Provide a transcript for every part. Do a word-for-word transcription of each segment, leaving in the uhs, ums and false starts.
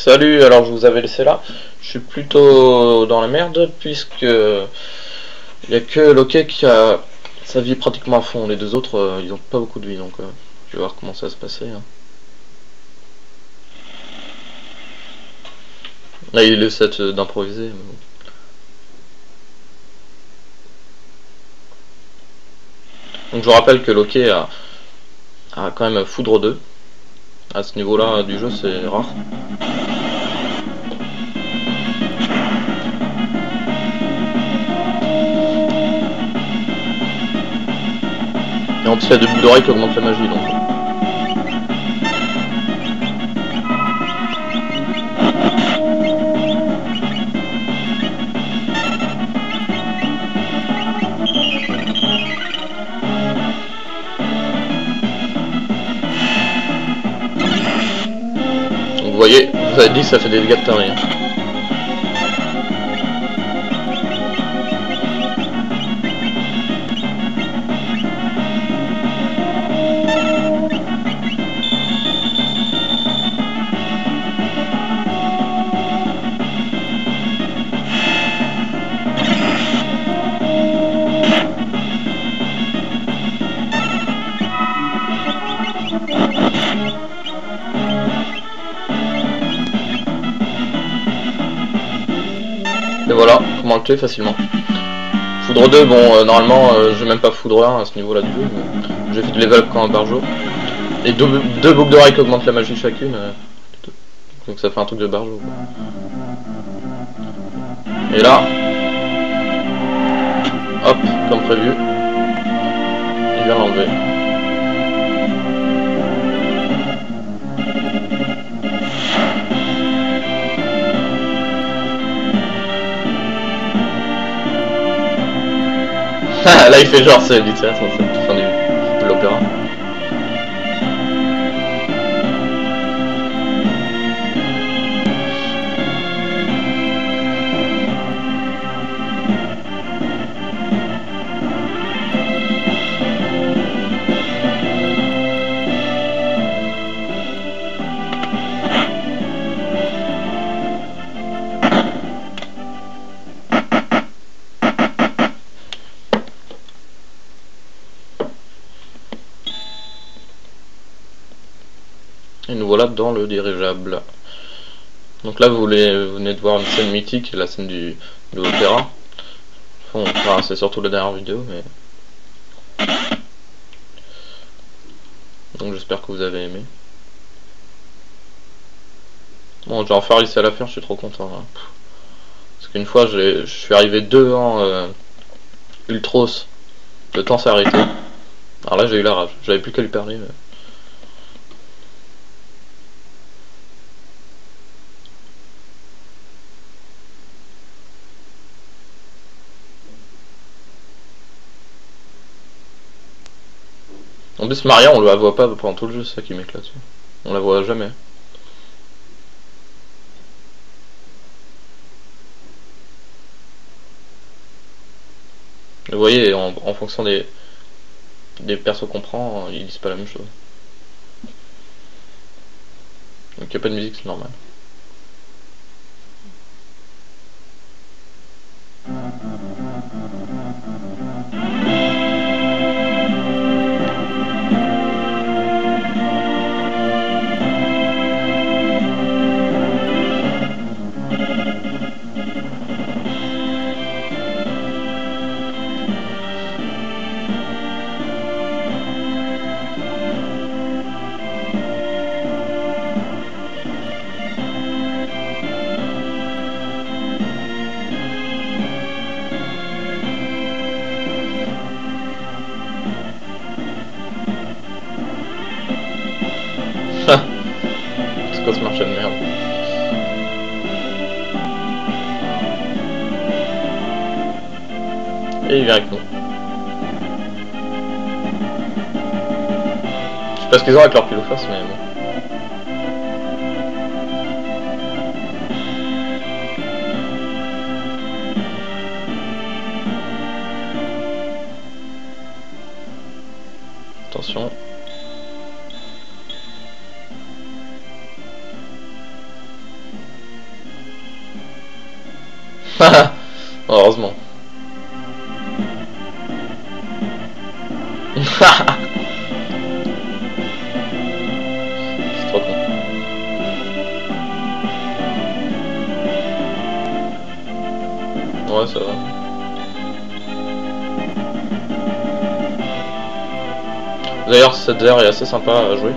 Salut, alors je vous avais laissé là. Je suis plutôt dans la merde puisque il y a que Loki qui a sa vie pratiquement à fond. Les deux autres, euh, ils ont pas beaucoup de vie, donc euh, je vais voir comment ça va se passer. Hein. Là, il essaie euh, d'improviser. Mais bon. Donc je vous rappelle que Loki a, a quand même foudre deux. À ce niveau-là du jeu, c'est rare. Et en plus, il y a deux boucles d'oreilles qui augmentent la magie, donc. Donc vous voyez, vous avez dit que ça fait des dégâts de taré. Et voilà, comment le tuer facilement. Foudre deux, bon, euh, normalement, euh, j'ai même pas foudre un à ce niveau-là du jeu. J'ai fait de level up quand un barjo. Et deux, deux boucles d'oreilles qui augmentent la magie chacune. Euh, donc ça fait un truc de barjo. Et là, hop, comme prévu, il vient l'enlever. Là il fait genre c'est littéralement c'est la fin du, de l'opéra. Et nous voilà dans le dirigeable. Donc là vous, voulez, vous venez de voir une scène mythique, la scène du, de l'opéra. Bon, enfin, c'est surtout la dernière vidéo, mais... Donc j'espère que vous avez aimé. Bon, je vais en faire ici à la fin, je suis trop content. Hein. Parce qu'une fois, je suis arrivé devant euh, Ultros, le temps s'est arrêté. Alors là j'ai eu la rage, j'avais plus qu'à lui parler. Mais... En plus Maria on la voit pas pendant tout le jeu, c'est ça qui m'éclate. On la voit jamais. Vous voyez, en, en fonction des, des persos qu'on prend, ils disent pas la même chose. Donc il n'y a pas de musique, c'est normal. C'est quoi ce marché de merde? Et il vient avec nous. Je sais pas ce qu'ils ont avec leur pile ou face, mais bon. Attention. Heureusement. C'est trop con. Ouais, ça va. D'ailleurs, cette air est assez sympa à jouer.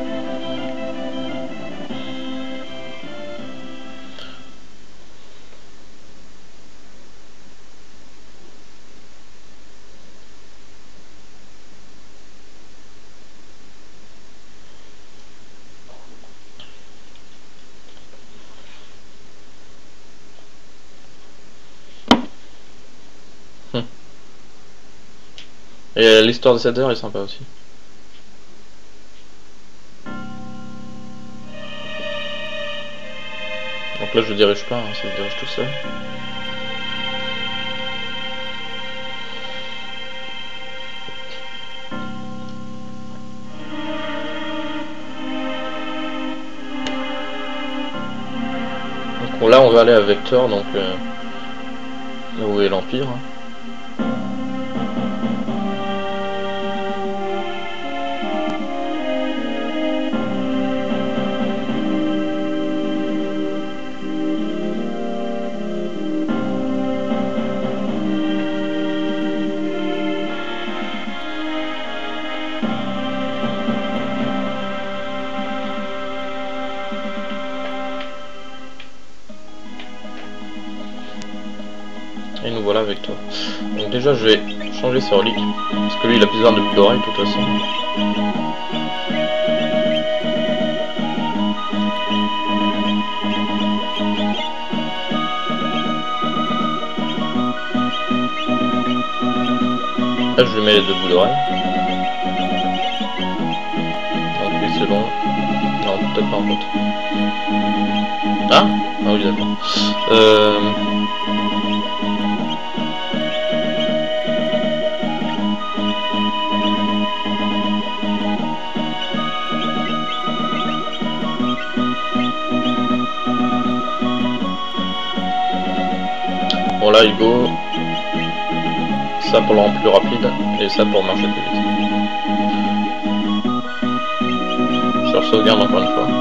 Et l'histoire de cette air est sympa aussi. Donc là je dirige pas, hein, ça se dirige tout seul. Donc bon, là on va aller à Vector, donc euh, là où est l'Empire. Hein. Et nous voilà avec toi. Donc déjà je vais changer ses reliques. Parce que lui il a besoin de boucles d'oreilles de toute façon. Là je lui mets les deux boucles d'oreilles. Donc lui c'est bon. Non peut-être pas en fait. Ah Ah oui d'accord. Euh... Bon là il go, ça pour le rendre plus rapide et ça pour marcher plus vite. Je sauvegarde encore une fois.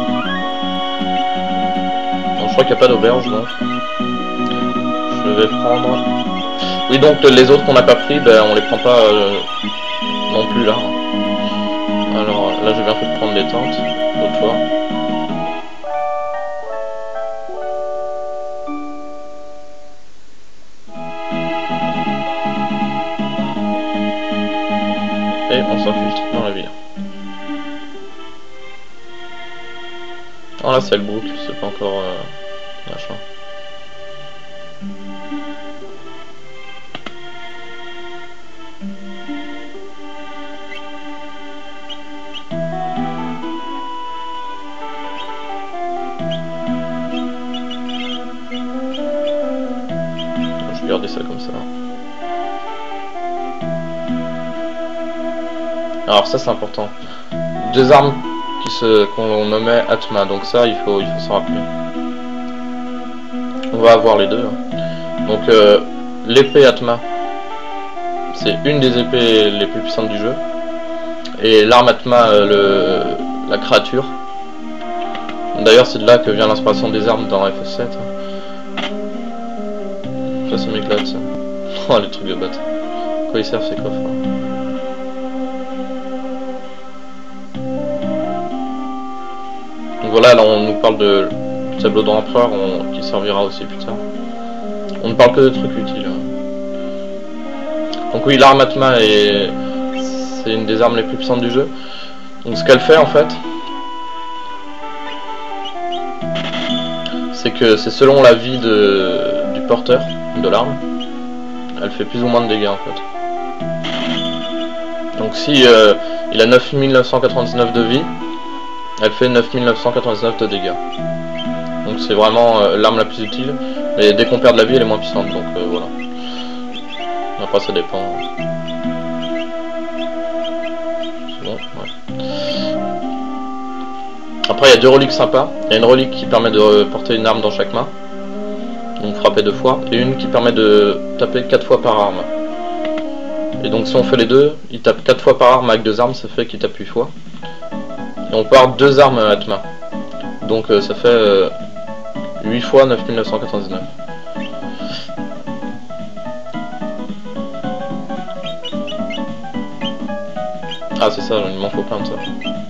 Donc je crois qu'il n'y a pas d'auberge donc. Je vais prendre... Oui donc les autres qu'on n'a pas pris, ben on les prend pas euh, non plus là. Alors là j'ai bien fait de prendre des tentes, l'autre fois. Et on s'infiltre dans la ville. Oh là c'est le boucle, c'est pas encore euh, machin. Je vais garder ça comme ça. Alors ça c'est important. Deux armes qui se qu'on nommait Atma, donc ça il faut il faut s'en rappeler. On va avoir les deux. Hein. Donc euh, l'épée Atma, c'est une des épées les plus puissantes du jeu. Et l'arme Atma, euh, le la créature. D'ailleurs c'est de là que vient l'inspiration des armes dans F S sept. Hein. Ça ça m'éclate ça. Oh les trucs de bâtard. Quoi ils servent ces coffres hein. Voilà, là on nous parle de tableau de l'empereur qui servira aussi plus tard. On ne parle que de trucs utiles. Donc oui, l'arme Atma est c'est une des armes les plus puissantes du jeu. Donc ce qu'elle fait en fait, c'est que c'est selon la vie de, du porteur de l'arme, elle fait plus ou moins de dégâts en fait. Donc si euh, il a neuf mille neuf cent quatre-vingt-dix-neuf de vie, elle fait neuf mille neuf cent quatre-vingt-dix-neuf de dégâts. Donc c'est vraiment euh, l'arme la plus utile. Et dès qu'on perd de la vie, elle est moins puissante. Donc euh, voilà. Après ça dépend. C'est bon, ouais. Après il y a deux reliques sympas. Il y a une relique qui permet de porter une arme dans chaque main. donc frapper deux fois, et une qui permet de taper quatre fois par arme. Et donc si on fait les deux, il tape quatre fois par arme avec deux armes, ça fait qu'il tape huit fois. Et on peut avoir deux armes à Atma. Donc euh, ça fait euh, huit fois neuf mille neuf cent quatre-vingt-dix-neuf. Ah c'est ça, il m'en faut plein de ça.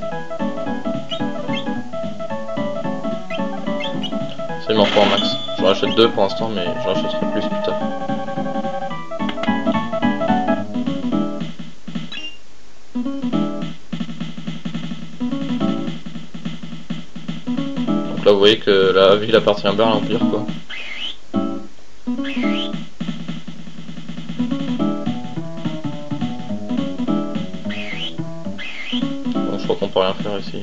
Ça il m'en faut un max. Je rachète deux pour l'instant, mais je rachèterai plus plus tard. Donc là vous voyez que la ville appartient bien à l'Empire quoi. Bon je crois qu'on peut rien faire ici.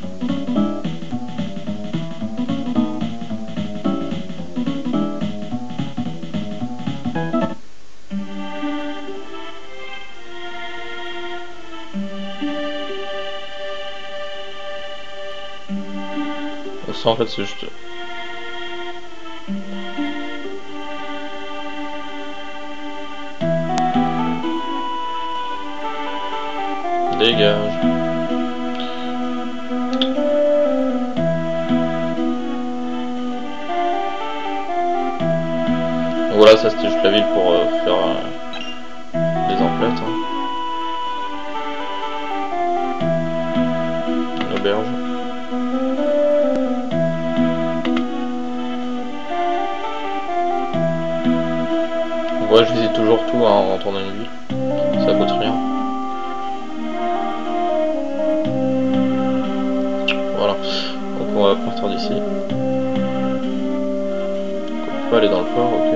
Ça en fait c'est juste... Dégage. Voilà, ça c'était juste la ville pour euh, faire euh, des emplettes. Hein. Une auberge. Ouais, je visite toujours tout hein, en rentrant dans une ville, ça coûte rien. Voilà, donc on va partir d'ici. On peut aller dans le port, ok.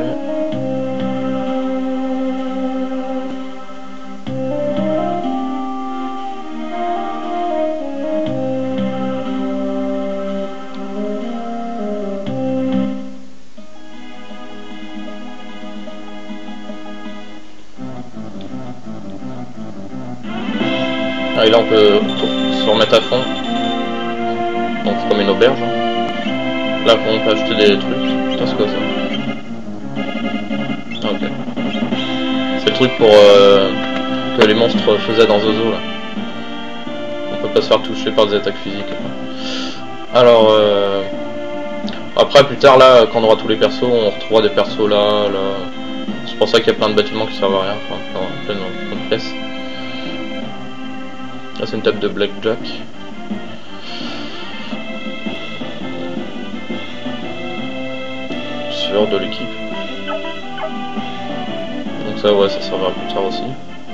Ah, et là on peut se remettre à fond. Donc c'est comme une auberge. Là on peut acheter des trucs. Putain c'est quoi ça? Ah, ok. C'est le truc pour euh, que les monstres faisaient dans Zozo là. On peut pas se faire toucher par des attaques physiques. Alors euh, après plus tard là quand on aura tous les persos on retrouvera des persos là, là. C'est pour ça qu'il y a plein de bâtiments qui servent à rien. Enfin plein, plein, plein de pièces. Là c'est une table de blackjack. Sueur de l'équipe. Donc ça ouais ça servira plus tard aussi.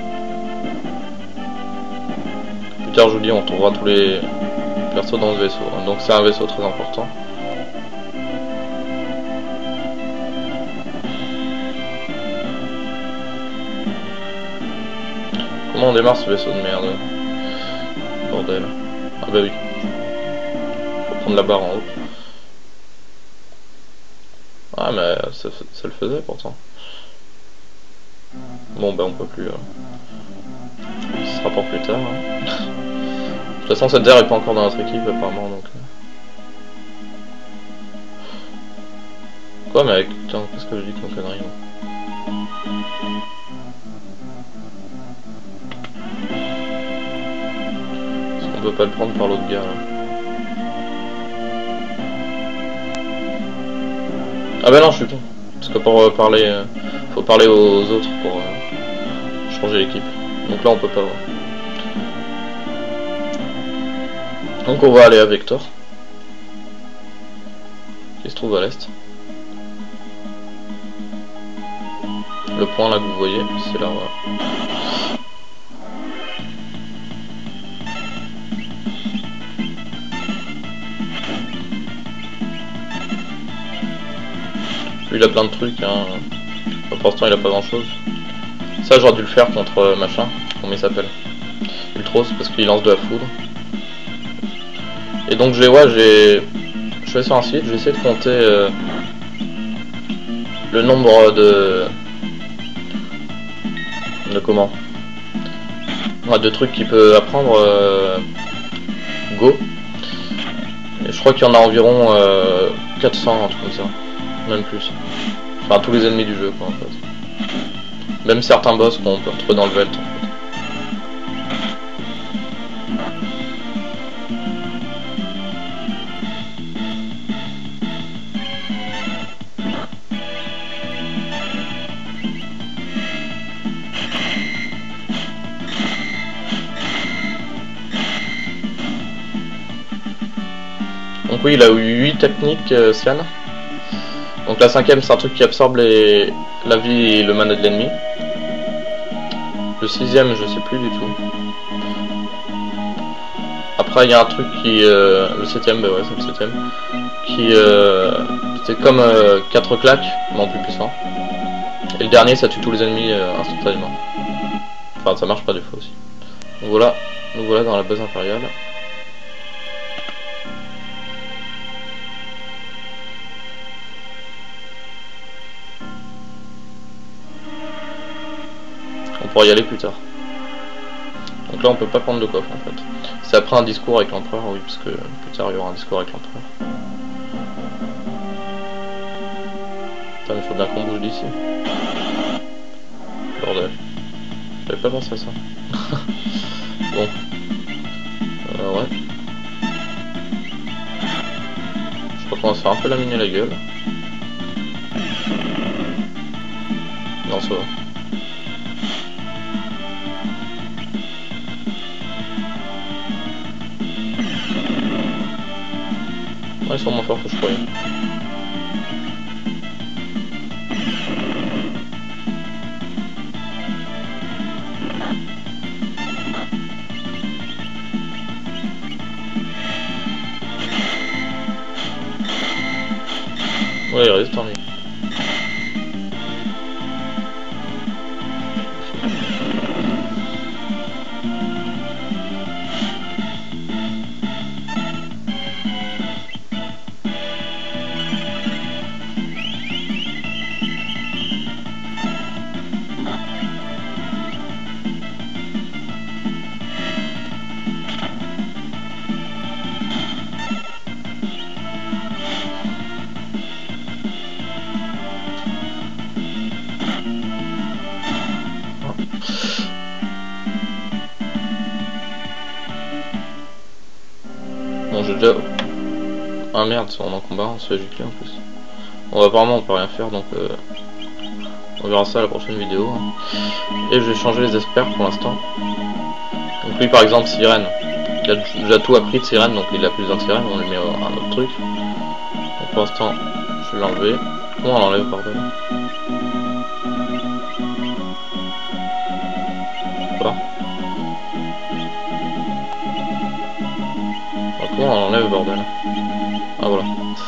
Plus tard je vous dis on trouvera tous les persos dans ce vaisseau. Donc c'est un vaisseau très important. Comment on démarre ce vaisseau de merde? Bordel. Ah bah oui. Faut prendre la barre en haut. Ah mais ça, ça le faisait pourtant. Bon bah on peut plus. Euh... Ce sera pour plus tard. Hein. De toute façon cette terre est pas encore dans notre équipe apparemment donc. Quoi mais avec... Putain qu'est-ce que je dis comme connerie moi. On peut pas le prendre par l'autre gars là. Ah bah non je suis con. Parce que pour euh, parler, euh, faut parler aux autres pour euh, changer l'équipe. Donc là on peut pas voir. Donc on va aller à Vector. Qui se trouve à l'est. Le point là que vous voyez, c'est là. Voilà. Lui il a plein de trucs, hein. Pour l'instant il a pas grand chose. Ça j'aurais dû le faire contre euh, machin, comment il s'appelle, Ultros, parce qu'il lance de la foudre. Et donc j'ai, ouais j'ai, je vais sur un site, j'ai essayé de compter euh, le nombre de, de comment, ouais, de trucs qu'il peut apprendre euh, Go. Et je crois qu'il y en a environ euh, quatre cents, un truc comme ça. Même plus. Enfin tous les ennemis du jeu quoi en fait. Même certains boss qu'on peut retrouver dans le Velt en fait. Donc oui, il a eu huit techniques, euh, Cyan. Donc la cinquième, c'est un truc qui absorbe les... la vie et le mana de l'ennemi. Le sixième, je sais plus du tout. Après, il y a un truc qui... Euh... Le septième, bah ouais, c'est le septième. Qui... Euh... C'est comme euh, quatre claques, mais en plus puissant. Et le dernier, ça tue tous les ennemis euh, instantanément. Enfin, ça marche pas des fois aussi. Donc voilà, nous voilà dans la base impériale. On pourra y aller plus tard. Donc là on peut pas prendre de coffre en fait. C'est après un discours avec l'empereur, oui, parce que plus tard il y aura un discours avec l'empereur. Putain, il faut bien qu'on bouge d'ici. Bordel. J'avais pas pensé à ça. Bon. Euh, ouais. Je crois qu'on va se faire un peu laminer la gueule. Non, ça va. Ouais, ils sont moins forts que je croyais. Ouais, il résiste en lui. Bon, j'ai déjà... Ah merde, on est en combat, on se fait gicler en plus. Bon, apparemment on peut rien faire, donc euh... on verra ça à la prochaine vidéo. Et je vais changer les experts pour l'instant. Donc lui par exemple, sirène. Il a déjà tout appris de sirène, donc il a plus d'un sirène, on lui met un autre truc. Donc pour l'instant, je vais l'enlever. Comment on l'enlève, bordel? Quoi? Comment on enlève, bordel? Ah voilà.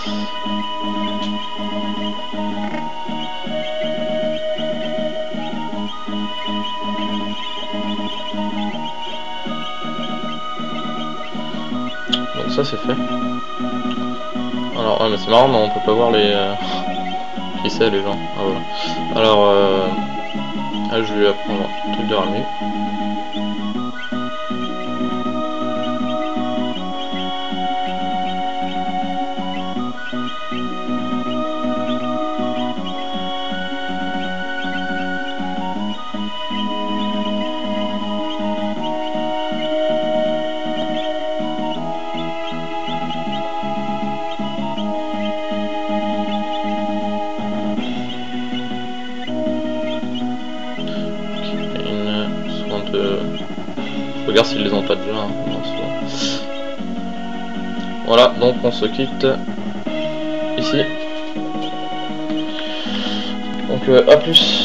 Donc ça c'est fait. Alors, ouais, mais c'est marrant, mais on peut pas voir les... Euh... qui c'est les gens. Ah voilà. Alors, euh... ah, je vais apprendre un truc de ramener. Je regarde s'ils les ont pas déjà. Hein. Non, voilà, donc on se quitte ici. Donc euh, à plus.